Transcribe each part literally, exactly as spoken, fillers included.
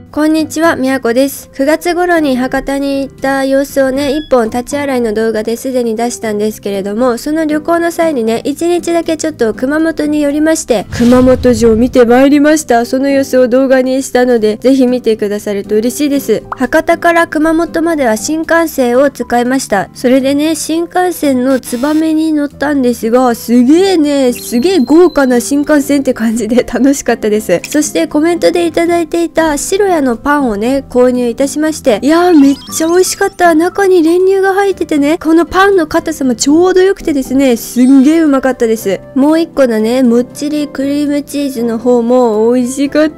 こんにちは、みやこです。くがつ頃に博多に行った様子をね、いっぽん立ち洗いの動画ですでに出したんですけれども、その旅行の際にね、いちにちだけちょっと熊本に寄りまして、熊本城を見てまいりました。その様子を動画にしたので、ぜひ見てくださると嬉しいです。博多から熊本までは新幹線を使いました。それでね、新幹線のツバメに乗ったんですが、すげえね、すげえ豪華な新幹線って感じで楽しかったです。そしてコメントでいただいていた白屋のパンをね、購入いたしまして、いやーめっちゃ美味しかった。中に練乳が入っててね、このパンの硬さもちょうど良くてですね、すんげーうまかったです。もう一個のね、もっちりクリームチーズの方も美味しかった。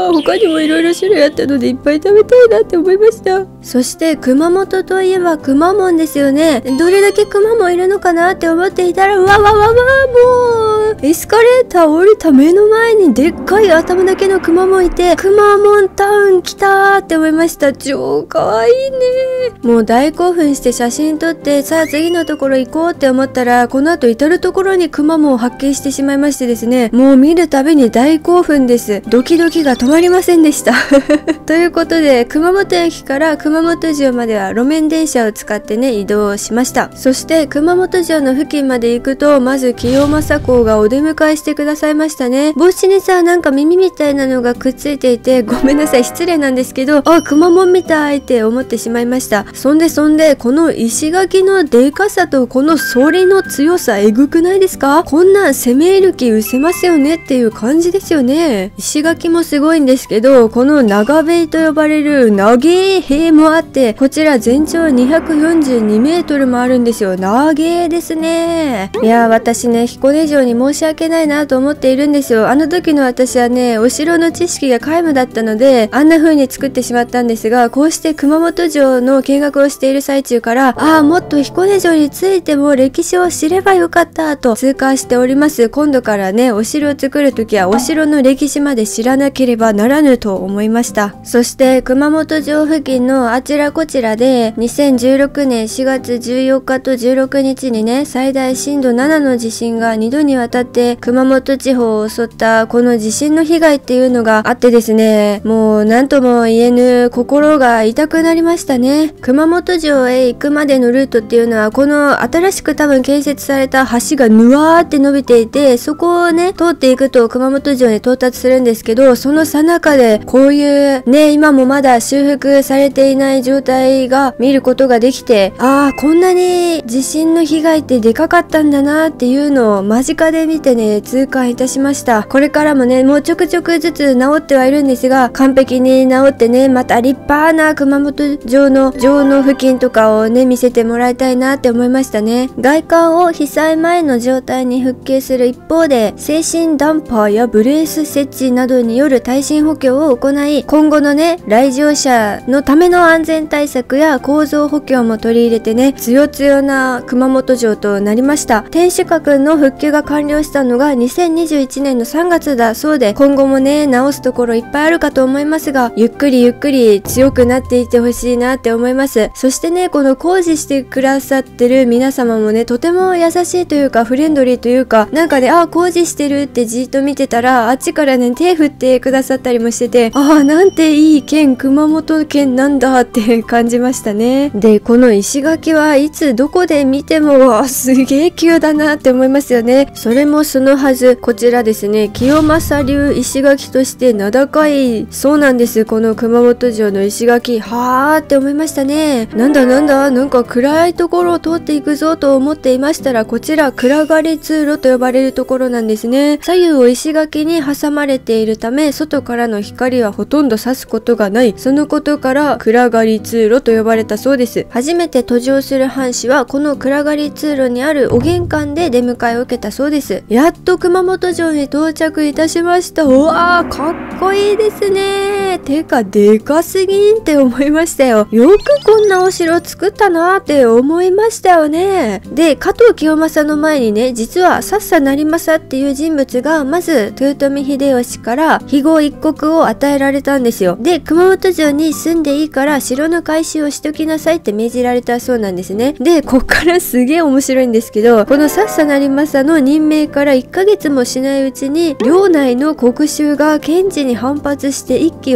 他にもいろいろ種類あったのでいっぱい食べたいなって思いました。そして熊本といえばくまモンですよね。どれだけくまモンいるのかなって思っていたら、わわわわもうエスカレーター降りた目の前にでっかい頭だけのくまモンいて、くまモンタウン来たーって思いました。超かわいいね。もう大興奮して写真撮って、さあ次のところ行こうって思ったら、この後至るところにくまモンを発見してしまいましてですね、もう見るたびに大興奮です。ドキドキが止まりませんでしたということで、熊本駅から熊本城までは路面電車を使ってね、移動しました。そして熊本城の付近まで行くと、まず清正公がお出迎えしてくださいましたね。帽子にさ、なんか耳みたいなのがくっついていて、ごめんなさい、失礼なんですけど、あ、くまモンみたいって思ってしまいました。そんでそんで、この石垣のでかさとこの反りの強さ、えぐくないですか？こんなん攻め入る気失せますよねっていう感じですよね。石垣もすごいんですけど、この長塀と呼ばれる長い塀もあって、こちら全長にひゃくよんじゅうにメートルもあるんですよ。長いですね。いやー、私ね、彦根城に申し訳ないなと思っているんですよ。あの時の私はね、お城の知識が皆無だったので、あんな風に作ってしまったんですが、こうして熊本城の見学をしている最中から、ああ、もっと彦根城についても歴史を知ればよかったと痛感しております。今度からね、お城を作るときはお城の歴史まで知らなければならぬと思いました。そして熊本城付近のあちらこちらでにせんじゅうろくねんしがつじゅうよっかとじゅうろくにちにね、最大震度ななの地震がにどにわたって熊本地方を襲ったこの地震の被害っていうのがあってですね、もう何とも言えぬ心が痛くなりましたね。熊本城へ行くまでのルートっていうのは、この新しく多分建設された橋がぬわーって伸びていて、そこをね通っていくと熊本城に到達するんですけど、その最中でこういうね、今もまだ修復されていない状態が見ることができて、ああ、こんなに地震の被害ってでかかったんだなっていうのを間近で見てね、痛感いたしました。これからもね、もうちょくちょくずつ治ってはいるんですが、完璧に治ってね、また立派な熊本城の城の付近とかをね、見せてもらいたいなって思いましたね。外観を被災前の状態に復旧する一方で、制震ダンパーやブレース設置などによる耐震補強を行い、今後のね、来場者のための安全対策や構造補強も取り入れてね、強強な熊本城となりました。天守閣の復旧が完了したのがにせんにじゅういちねんのさんがつだそうで、今後もね、直すところいっぱいあるかと思いますが、ゆっくりゆっくり強くなっていってほしいなって思います。そしてね、この工事してくださってる皆様もね、とても優しいというかフレンドリーというか、なんかね、あ、工事してるってじっと見てたら、あっちからね、手振ってくださったりもしてて、ああ、なんていい県、熊本県なんだって感じましたね。で、この石垣はいつどこで見ても、あ、すげえ急だなって思いますよね。それもそのはず、こちらですね、清正流石垣として名高いそうなんです。この熊本城の石垣、はーって思いましたね。なんだなんだ、なんか暗いところを通っていくぞと思っていましたら、こちら暗がり通路と呼ばれるところなんですね。左右を石垣に挟まれているため、外からの光はほとんど差すことがない。そのことから暗がり通路と呼ばれたそうです。初めて登場する藩士はこの暗がり通路にあるお玄関で出迎えを受けたそうです。やっと熊本城に到着いたしました。うわー、かっこいいですね。てかでかすぎんって思いましたよ。よくこんなお城作ったなーって思いましたよね。で、加藤清正の前にね、実はさっさ成政っていう人物がまず豊臣秀吉から非業一国を与えられたんですよ。で、熊本城に住んでいいから城の改修をしときなさいって命じられたそうなんですね。で、こっからすげえ面白いんですけど、このさっさ成政の任命からいっかげつもしないうちに領内の国衆が検事に反発して一揆を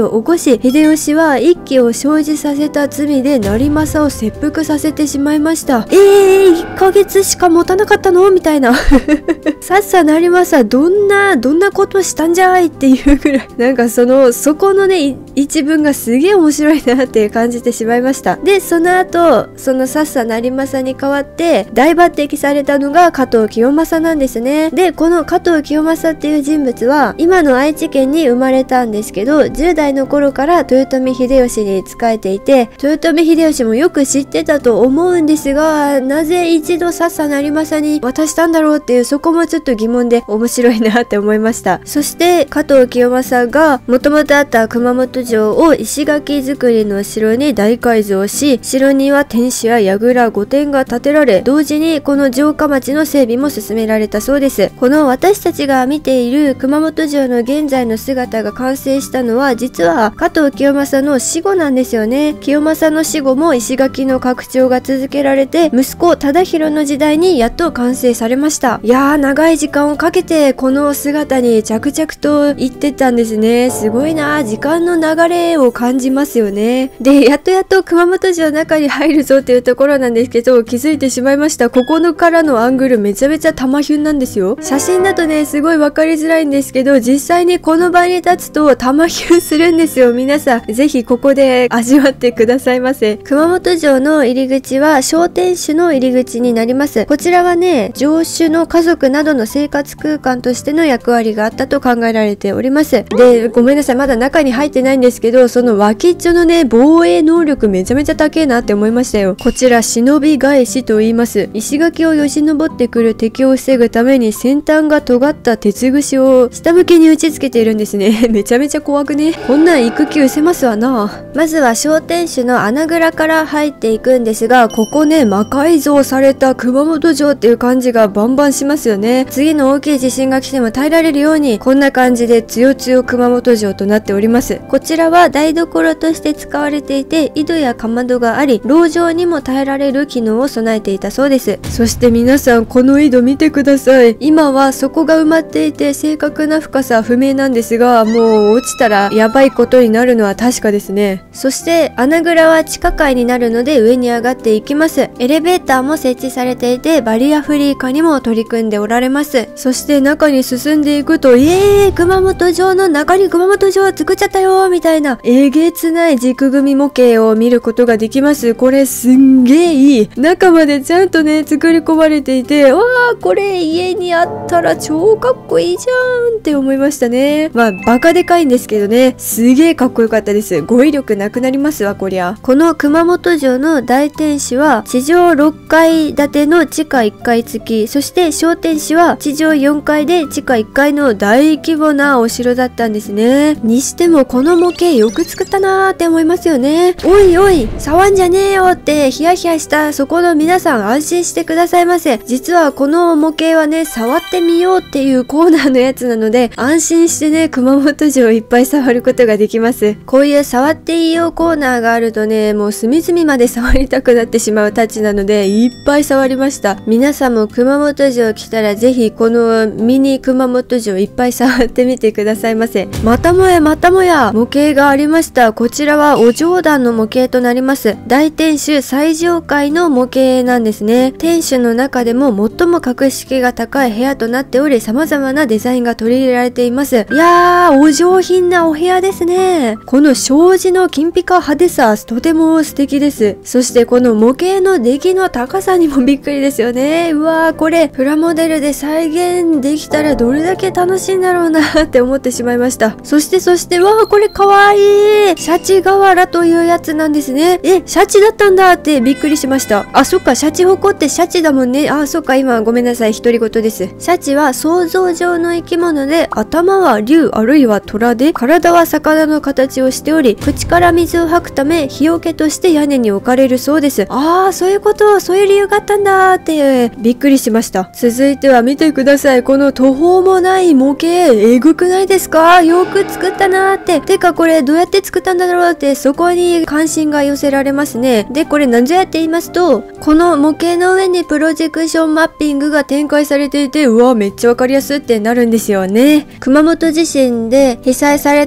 を起こし、秀吉は一揆を生じさせた罪で成政を切腹させてしまいました。えー、いっかげつしか持たなかったのみたいな。さっさ成政どんなどんなことしたんじゃいっていうぐらい、なんかそのそこのね一文がすげえ面白いなって感じてしまいました。でその後そのさっさ成政に代わって大抜擢されたのが加藤清正なんですね。でこの加藤清正っていう人物は今の愛知県に生まれたんですけど、じゅう代の頃から豊臣秀吉に仕えていて、豊臣秀吉もよく知ってたと思うんですが、なぜ一度さっさ成政に渡したんだろうっていう、そこもちょっと疑問で面白いなって思いました。そして加藤清正がもともとあった熊本城を石垣造りの城に大改造し、城には天守や櫓御殿が建てられ、同時にこの城下町の整備も進められたそうです。この私たちが見ている熊本城の現在の姿が完成したのは、実は加藤清正の死後なんですよね。清正の死後も石垣の拡張が続けられて、息子忠広の時代にやっと完成されました。いやー、長い時間をかけてこの姿に着々と行ってったんですね。すごいな、時間の流れを感じますよね。でやっとやっと熊本城の中に入るぞっていうところなんですけど、気づいてしまいました。ここのからのアングルめちゃめちゃ玉ヒュンなんですよ。写真だとねすごい分かりづらいんですけど、実際にこの場に立つと玉ヒュンするんですよ。皆さんぜひここで味わってくださいませ。熊本城の入り口は小天守の入り口になります。こちらはね、城主の家族などの生活空間としての役割があったと考えられております。でごめんなさい、まだ中に入ってないんですけど、その脇っちょのね防衛能力めちゃめちゃ高いなって思いましたよ。こちら忍び返しと言います。石垣をよじ登ってくる敵を防ぐために先端が尖った鉄串を下向けに打ち付けているんですね。めちゃめちゃ怖くね。こんなん育休せますわな。まずは小天守の穴蔵から入っていくんですが、ここね魔改造された熊本城っていう感じがバンバンしますよね。次の大きい地震が来ても耐えられるようにこんな感じでつよつよ熊本城となっております。こちらは台所として使われていて、井戸やかまどがあり、籠城にも耐えられる機能を備えていたそうです。そして皆さんこの井戸見てください。今は底が埋まっていて正確な深さは不明なんですが、もう落ちたらやばいことになるのは確かですね。そして穴蔵は地下階になるので上に上がっていきます。エレベーターも設置されていて、バリアフリー化にも取り組んでおられます。そして中に進んでいくと、イエーイ、熊本城の中に熊本城を作っちゃったよみたいなえげつない軸組み模型を見ることができます。これすんげーいい。中までちゃんとね作り込まれていて、わーこれ家にあったら超かっこいいじゃんって思いましたね。まあバカでかいんですけどね、すげーかっこよかったです。語彙力なくなりますわこりゃ。この熊本城の大天守は地上ろっかい建ての地下いっかい付き、そして小天守は地上よんかいで地下いっかいの大規模なお城だったんですね。にしてもこの模型よく作ったなーって思いますよね。おいおい触んじゃねえよってヒヤヒヤしたそこの皆さん安心してくださいませ。実はこの模型はね触ってみようっていうコーナーのやつなので、安心してね熊本城をいっぱい触ることができます。こういう触っていいよコーナーがあるとね、もう隅々まで触りたくなってしまうたちなのでいっぱい触りました。皆さんも熊本城来たらぜひこのミニ熊本城いっぱい触ってみてくださいませ。またもやまたもや模型がありました。こちらはお嬢団の模型となります。大天守最上階の模型なんですね。天守の中でも最も格式が高い部屋となっており、様々なデザインが取り入れられています。いやーお上品なお部屋ですね。この障子の金ピカ派手さとても素敵です。そしてこの模型の出来の高さにもびっくりですよね。うわーこれプラモデルで再現できたらどれだけ楽しいんだろうなって思ってしまいました。そしてそしてわーこれかわいいシャチ瓦というやつなんですね。えシャチだったんだってびっくりしました。あそっか、シャチホコってシャチだもんね。あそっか、今ごめんなさい独り言です。シャチは想像上の生き物で、頭は竜あるいは虎で、体は魚の形をしており、口から水を吐くため日よけとして屋根に置かれるそうです。ああそういうこと、そういう理由があったんだってびっくりしました。続いては見てください。この途方もない模型えぐくないですか？よく作ったなーって。てかこれどうやって作ったんだろうって、そこに関心が寄せられますね。でこれ何ぞやって言いますと、この模型の上にプロジェクションマッピングが展開されていて、うわめっちゃわかりやすいってなるんですよね。熊本地震で被災された時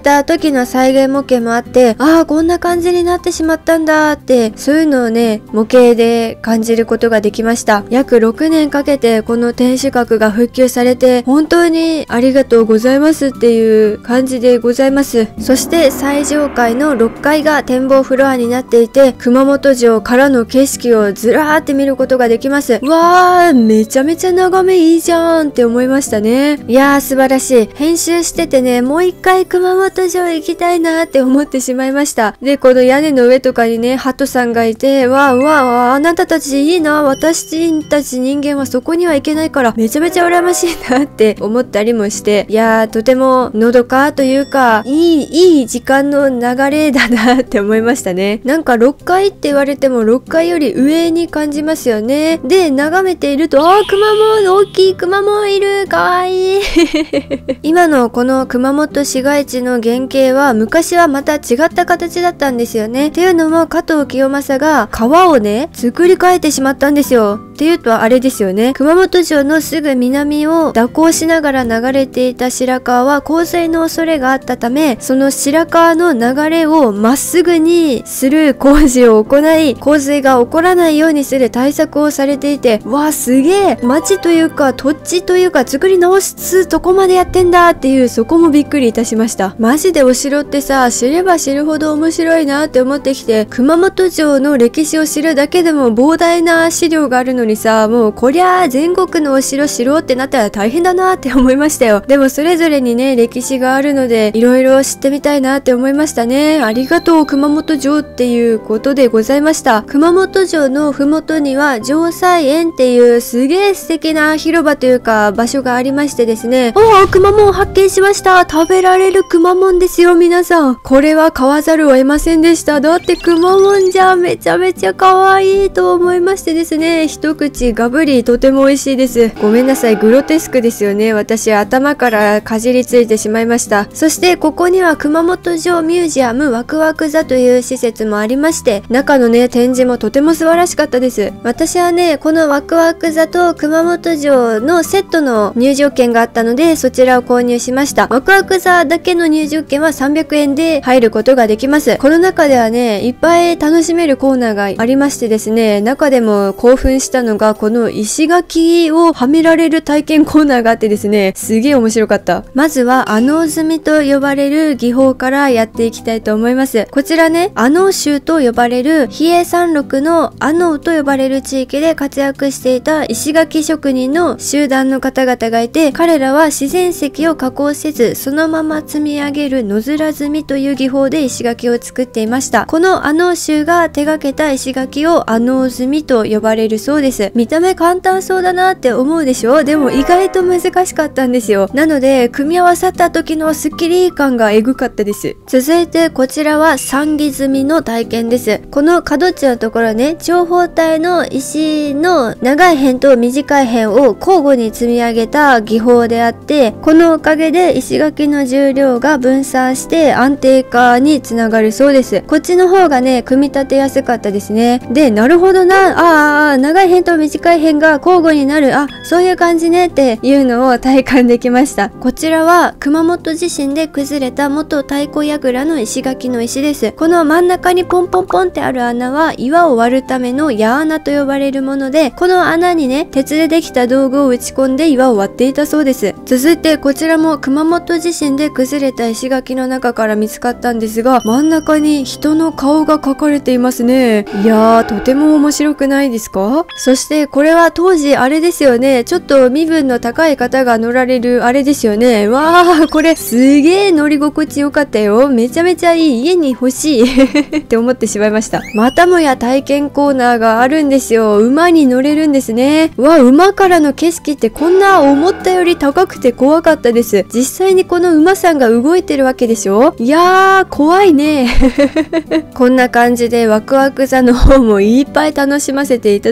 時の再現模型もあって、ああこんな感じになってしまったんだって、そういうのをね模型で感じることができました。約ろくねんかけてこの天守閣が復旧されて本当にありがとうございますっていう感じでございます。そして最上階のろっかいが展望フロアになっていて、熊本城からの景色をずらーって見ることができます。わー、めちゃめちゃ眺めいいじゃんって思いましたね。いやー素晴らしい。編集しててね、もう一回熊本城行きたいなーって思ってしまいました。で、この屋根の上とかにね、ハトさんがいて、わーわーわー、あなたたちいいな、私たち人間はそこには行けないからめちゃめちゃ羨ましいなって思ったりもして、いやーとてものどかというか、いい、いい時間の流れだなって思いましたね。なんかろっかいって言われてもろっかいより上に感じますよね。で、眺めていると、あー、くまモン、大きいくまモンいる、かわいい。今のこの熊本市街地の原型は昔はまた違った形だったんですよね。っていうのも加藤清正が川をね、作り変えてしまったんですよ。っていうとあれですよね。熊本城のすぐ南を蛇行しながら流れていた白川は洪水の恐れがあったため、その白川の流れをまっすぐにする工事を行い、洪水が起こらないようにする対策をされていて、わあすげえ、町というか土地というか作り直すとこまでやってんだっていう、そこもびっくりいたしました。マジでお城ってさ、知れば知るほど面白いなって思ってきて、熊本城の歴史を知るだけでも膨大な資料があるのにさ、もうこりゃあ全国のお城知ろうってなったら大変だなって思いましたよ。でもそれぞれにね歴史があるので、いろいろ知ってみたいなって思いましたね。ありがとう熊本城っていうことでございました。熊本城のふもとには城西園っていうすげえ素敵な広場というか場所がありましてですね、おお、くまモン発見しました。食べられるくまモンですよ皆さん。これは買わざるを得ませんでした。だってくまモンじゃめちゃめちゃ可愛いと思いましてですね、一口ガブリとても美味しいです。ごめんなさい、グロテスクですよね。私頭からかじりついてしまいました。そしてここには熊本城ミュージアムワクワク座という施設もありまして、中のね展示もとても素晴らしかったです。私はねこのワクワク座と熊本城のセットの入場券があったので、そちらを購入しました。ワクワク座だけの入場券はさんびゃくえんで入ることができます。この中ではねいっぱい楽しめるコーナーがありましてですね、中でも興奮したのがこの石垣をはめられる体験コーナーがあってですね、すげえ面白かった。まずは阿能積と呼ばれる技法からやっていきたいと思います。こちらね、阿能州と呼ばれる比叡山麓の阿能と呼ばれる地域で活躍していた石垣職人の集団の方々がいて、彼らは自然石を加工せずそのまま積み上げる野面積みという技法で石垣を作っていました。この阿能州が手掛けた石垣を阿能積みと呼ばれるそうです。見た目簡単そうだなって思うでしょ。でも意外と難しかったんですよ。なので組み合わさった時のスッキリ感がエグかったです。続いてこちらは三木積みの体験です。この角っちのところね、長方体の石の長い辺と短い辺を交互に積み上げた技法であって、このおかげで石垣の重量が分散して安定化につながるそうです。こっちの方がね組み立てやすかったですね。で、なるほどな、ああ長い辺と短い辺が交互になる、あそういう感じねっていうのを体感できました。こちらは熊本地震で崩れた元太鼓櫓の石垣の石です。この真ん中にポンポンポンってある穴は岩を割るための矢穴と呼ばれるもので、この穴にね鉄でできた道具を打ち込んで岩を割っていたそうです。続いてこちらも熊本地震で崩れた石垣の中から見つかったんですが、真ん中に人の顔が描かれていますね。いやーとても面白くないですか。そしてこれは当時あれですよね、ちょっと身分の高い方が乗られるあれですよね。わーこれすげー乗り心地よかったよ。めちゃめちゃいい、家に欲しいって思ってしまいました。またもや体験コーナーがあるんですよ。馬に乗れるんですね。わ、馬からの景色ってこんな思ったより高くて怖かったです。実際にこの馬さんが動いてるわけでしょ。いやー怖いねこんな感じでワクワク座の方もいっぱい楽しませていただきまし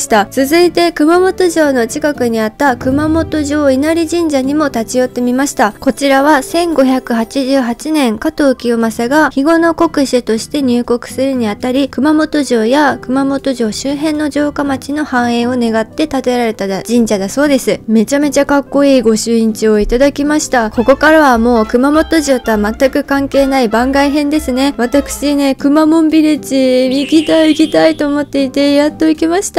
した。続いて熊本城の近くにあった熊本城稲荷神社にも立ち寄ってみました。こちらはせんごひゃくはちじゅうはちねん加藤清正が肥後の国主として入国するにあたり、熊本城や熊本城周辺の城下町の繁栄を願って建てられた神社だそうです。めちゃめちゃかっこいい御朱印帳をいただきました。ここからはもう熊本城とは全く関係ない番外編ですね。私ね、くまモンビレッジ行きたい行きたいと思っていて、やっと行きました。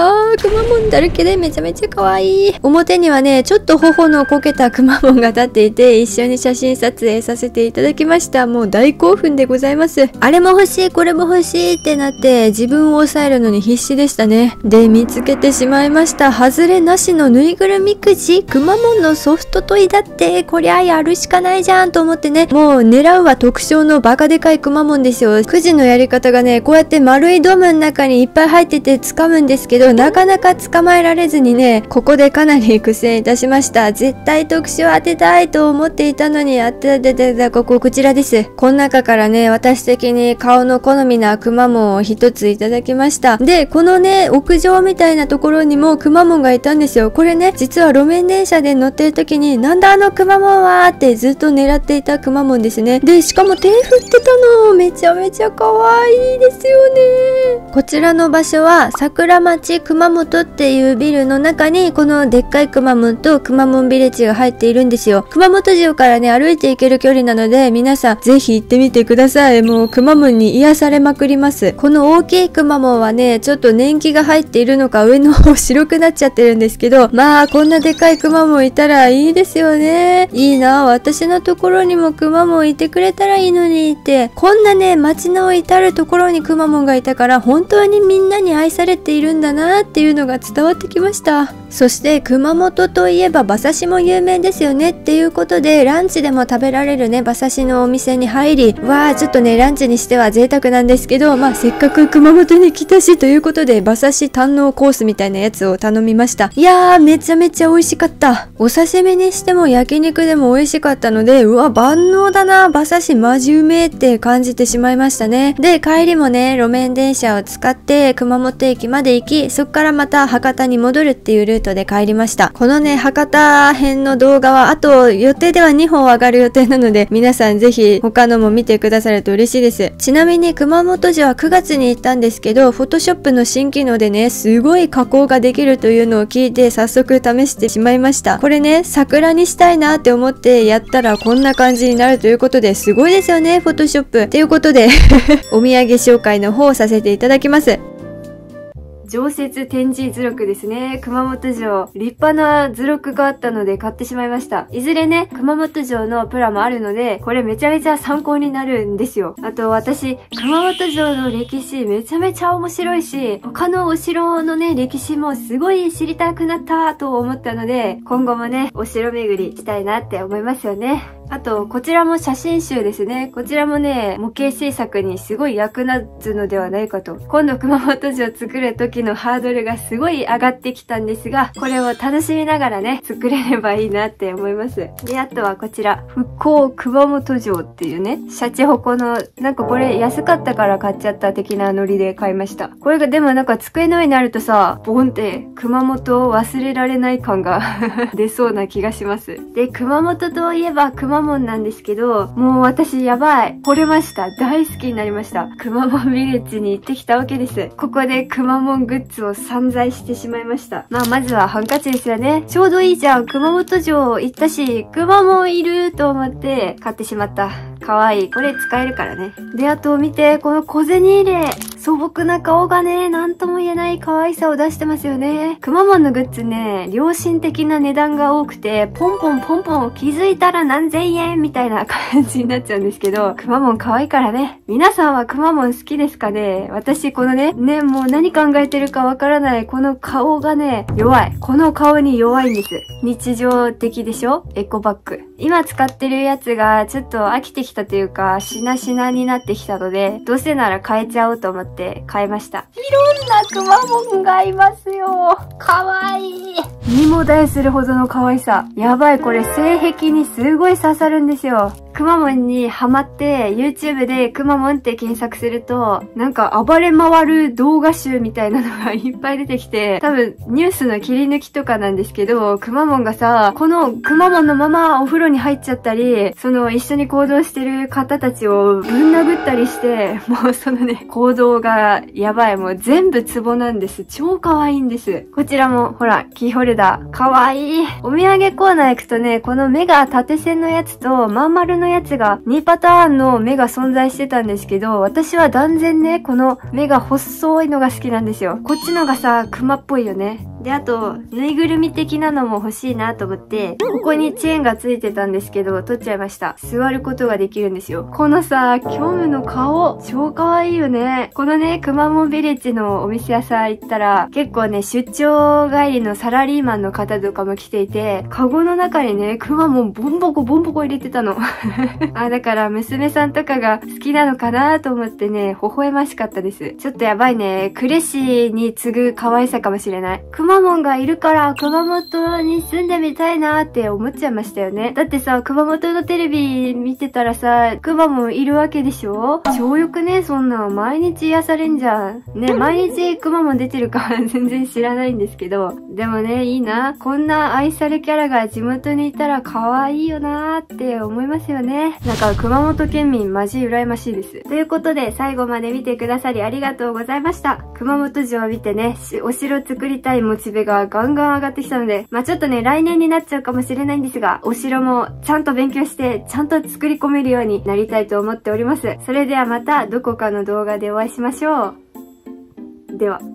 くまモンだらけでめちゃめちゃ可愛い。表にはね、ちょっと頬のこけたくまモンが立っていて、一緒に写真撮影させていただきました。もう大興奮でございます。あれも欲しい、これも欲しいってなって、自分を抑えるのに必死でしたね。で、見つけてしまいました。外れなしのぬいぐるみくじ、くまモンのソフトトイだって、こりゃやるしかないじゃんと思ってね、もう狙うは特徴のバカでかいくまモンですよ。くじのやり方がね、こうやって丸いドームの中にいっぱい入ってて掴むんですけど、なかなか捕まえられずにね、ここでかなり苦戦いたしました。絶対特殊当てたいと思っていたのに、当てててて、こここちらです。この中からね、私的に顔の好みなくまモンを一ついただきました。で、このね、屋上みたいなところにもくまモンがいたんですよ。これね、実は路面電車で乗ってる時に、なんだあのくまモンはってずっと狙っていたくまモンですね。で、しかも手振ってたの。めちゃめちゃ可愛いですよね。こちらの場所は、桜町熊本っていうビルの中に、このでっかいくまモンとくまモンビレッジが入っているんですよ。熊本城からね、歩いて行ける距離なので、皆さんぜひ行ってみてください。もうくまモンに癒されまくります。この大きいくまモンはね、ちょっと年季が入っているのか上の方白くなっちゃってるんですけど、まあこんなでかいくまモンいたらいいですよね。いいな、私のところにもくまモンいてくれたらいいのにって、こんなね、街の至るところにくまモンがいたから、本当にみんなに愛されているんだなっていうのが伝わってきました。そして熊本といえば馬刺しも有名ですよねっていうことで、ランチでも食べられるね、馬刺しのお店に入り、わーちょっとね、ランチにしては贅沢なんですけど、まあせっかく熊本に来たしということで、馬刺し堪能コースみたいなやつを頼みました。いやー、めちゃめちゃ美味しかった。お刺身にしても焼肉でも美味しかったので、うわ、万能だな、馬刺しマジうめーって感じてしまいましたね。で、帰りもね、路面電車を使って熊本駅まで行き、そっからまた博多に戻るっていうルートで帰りました。このね、博多編の動画は、あと予定ではにほん上がる予定なので、皆さんぜひ他のも見てくださると嬉しいです。ちなみに熊本城はくがつに行ったんですけど、フォトショップの新機能でね、すごい加工ができるというのを聞いて、早速試してしまいました。これね、桜にしたいなって思ってやったらこんな感じになるということで、すごいですよね、フォトショップ。ということで、お土産紹介の方をさせていただきます。常設展示図録ですね。熊本城。立派な図録があったので買ってしまいました。いずれね、熊本城のプラもあるので、これめちゃめちゃ参考になるんですよ。あと私、熊本城の歴史めちゃめちゃ面白いし、他のお城のね、歴史もすごい知りたくなったと思ったので、今後もね、お城巡りしたいなって思いますよね。あと、こちらも写真集ですね。こちらもね、模型制作にすごい役立つのではないかと。今度熊本城作る時のハードルがすごい上がってきたんですが、これを楽しみながらね、作れればいいなって思います。で、あとはこちら、復興熊本城っていうね、シャチホコの、なんかこれ安かったから買っちゃった的なノリで買いました。これがでもなんか机の上になるとさ、ボンって熊本を忘れられない感が出そうな気がします。で、熊本といえば熊本なんですけど、もう私やばい。惚れました。大好きになりました。くまモンビレッジに行ってきたわけです。ここでくまモングッズを散財してしまいました。まあまずはハンカチですよね。ちょうどいいじゃん。熊本城行ったし、くまモンいると思って買ってしまった。かわいい。これ使えるからね。で、あと見て、この小銭入れ。素朴な顔がね、なんとも言えない可愛さを出してますよね。くまモンのグッズね、良心的な値段が多くて、ポンポンポンポン気づいたら何千円みたいな感じになっちゃうんですけど、くまモン可愛いからね。皆さんはくまモン好きですかね？私このね、ね、もう何考えてるかわからない、この顔がね、弱い。この顔に弱いんです。日常的でしょ？エコバッグ。今使ってるやつがちょっと飽きてきたというか、しなしなになってきたので、どうせなら変えちゃおうと思って変えました。いろんなくまモンがいますよ。かわいい。 身もだえするほどの可愛さ。やばい、これ性癖にすごい刺さるんですよ。くまモンにハマって YouTube でくまモンって検索すると、なんか暴れ回る動画集みたいなのがいっぱい出てきて、多分ニュースの切り抜きとかなんですけど、くまモンがさ、このくまモンのままお風呂に入っちゃったり、その一緒に行動してる方たちをぶん殴ったりして、もうそのね、行動がやばい。もう全部ツボなんです。超可愛いんです。こちらも、ほら、キーホルダー。可愛い。お土産コーナー行くとね、この目が縦線のやつとまん丸のやつがにパターンの目が存在してたんですけど、私は断然ね、この目が細いのが好きなんですよ。こっちのがさ、クマっぽいよね。で、あと、ぬいぐるみ的なのも欲しいなと思って、ここにチェーンがついてたんですけど、取っちゃいました。座ることができるんですよ。このさ、キョムの顔、超可愛いよね。このね、くまモンビレッジのお店屋さん行ったら、結構ね、出張帰りのサラリーマンの方とかも来ていて、カゴの中にね、くまモンボンボコボンボコ入れてたの。あ、だから娘さんとかが好きなのかなと思ってね、微笑ましかったです。ちょっとやばいね。クレシに次ぐ可愛さかもしれない。くまモンがいるから熊本に住んでみたいなーって思っちゃいましたよね。だってさ、熊本のテレビ見てたらさ、くまモンいるわけでしょ？超よくね、そんな毎日癒されんじゃん。ね、毎日くまモン出てるか全然知らないんですけど。でもね、いいな。こんな愛されキャラが地元にいたら可愛いよなーって思いますよね。なんか熊本県民マジ羨ましいです。ということで、最後まで見てくださりありがとうございました。熊本城を見てね、お城作りたいモチベがガンガン上がってきたので、まあちょっとね、来年になっちゃうかもしれないんですが、お城もちゃんと勉強して、ちゃんと作り込めるようになりたいと思っております。それではまたどこかの動画でお会いしましょう。では。